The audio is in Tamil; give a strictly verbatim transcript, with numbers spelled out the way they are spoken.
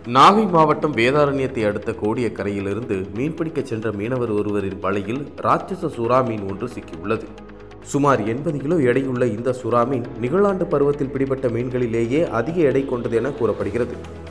நாகை மாவட்டம் வேதாரண்யத்தை அடுத்த கோடியக்கரையிலிருந்து மீன்பிடிக்கச் சென்ற மீனவர் ஒருவரின் வலையில் ராட்சச சுறா மீன் ஒன்று சிக்கியுள்ளது. சுமார் எண்பது கிலோ எடையுள்ள இந்த சுறா மீன் நிகழாண்டு பருவத்தில் பிடிபட்ட மீன்களிலேயே அதிக எடை கொண்டது என கூறப்படுகிறது.